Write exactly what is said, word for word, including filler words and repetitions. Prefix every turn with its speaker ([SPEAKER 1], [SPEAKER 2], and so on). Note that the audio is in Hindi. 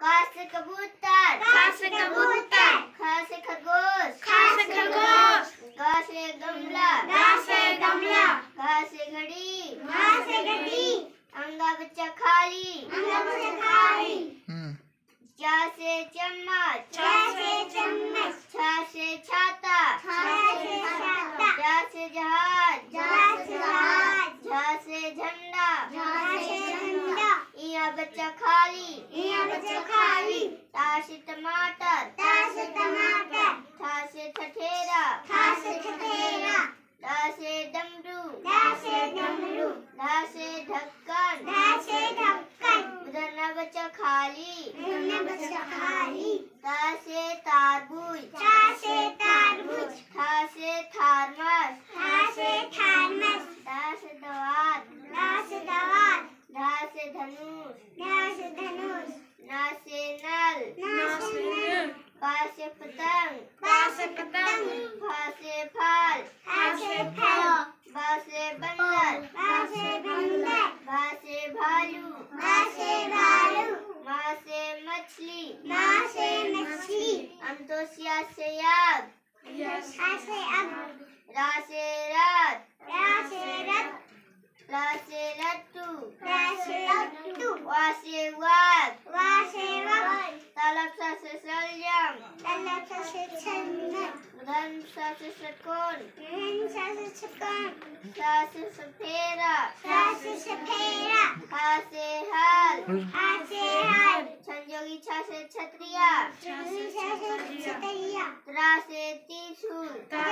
[SPEAKER 1] का से कबूतर,
[SPEAKER 2] का से कबूतर,
[SPEAKER 1] ख से खरगोश,
[SPEAKER 2] ख से खरगोश,
[SPEAKER 1] ग से गमला,
[SPEAKER 2] ग से गमला,
[SPEAKER 1] घ से घड़ी,
[SPEAKER 2] घ से घड़ी,
[SPEAKER 1] अंगा बच्चा खाली,
[SPEAKER 2] अंगा बच्चा खाली,
[SPEAKER 1] च से चम्मच,
[SPEAKER 2] च से चम्मच,
[SPEAKER 1] छ से छाता,
[SPEAKER 2] छ से छाता,
[SPEAKER 1] ज से जहाज,
[SPEAKER 2] ज से जहाज,
[SPEAKER 1] झ से झंडा,
[SPEAKER 2] झ से झंडा,
[SPEAKER 1] इया बच्चा खाली,
[SPEAKER 2] इया बच्चा खाली,
[SPEAKER 1] ता से टमाटर,
[SPEAKER 2] ता से टमाटर,
[SPEAKER 1] था से ठठेरा,
[SPEAKER 2] था से ठठेरा,
[SPEAKER 1] ड से डमरू,
[SPEAKER 2] ड से डमरू,
[SPEAKER 1] ढ से ढक्कन,
[SPEAKER 2] ढ से ढक्कन,
[SPEAKER 1] धना बच्चा खाली,
[SPEAKER 2] धना बच्चा खाली,
[SPEAKER 1] त से तरबूज,
[SPEAKER 2] ता से तरबूज,
[SPEAKER 1] थ से थर्मस,
[SPEAKER 2] था से थर्मस,
[SPEAKER 1] द से दवात,
[SPEAKER 2] दा से दवात,
[SPEAKER 1] ध से धनुष,
[SPEAKER 2] दा से धनुष,
[SPEAKER 1] न से नल,
[SPEAKER 2] ना से नल,
[SPEAKER 1] प से पतंग,
[SPEAKER 2] पा से पतंग,
[SPEAKER 1] फ से फल,
[SPEAKER 2] फा से फल,
[SPEAKER 1] ब से बंदर,
[SPEAKER 2] बा से बंदर,
[SPEAKER 1] भ से भालू,
[SPEAKER 2] बा से भालू,
[SPEAKER 1] म से मछली,
[SPEAKER 2] मा से मछली,
[SPEAKER 1] अंतोसिया से याग,
[SPEAKER 2] आ से अग,
[SPEAKER 1] रा से रात,
[SPEAKER 2] रा से रथ,
[SPEAKER 1] ल से लट्टू,
[SPEAKER 2] रा से लट्टू,
[SPEAKER 1] वा से वाग,
[SPEAKER 2] वा से वक,
[SPEAKER 1] तलब सा से सलजम,
[SPEAKER 2] तलब सा से छन्नत,
[SPEAKER 1] धन सा से षटकोण,
[SPEAKER 2] धन सा से छक्कन,
[SPEAKER 1] सा से सफेरा,
[SPEAKER 2] सा से सफेरा,
[SPEAKER 1] हा से हल,
[SPEAKER 2] आ से हल,
[SPEAKER 1] संजोगी छा से छतरिया,
[SPEAKER 2] छन्नी सा से छतरिया,
[SPEAKER 1] त्रा से त्रिशूल,
[SPEAKER 2] ता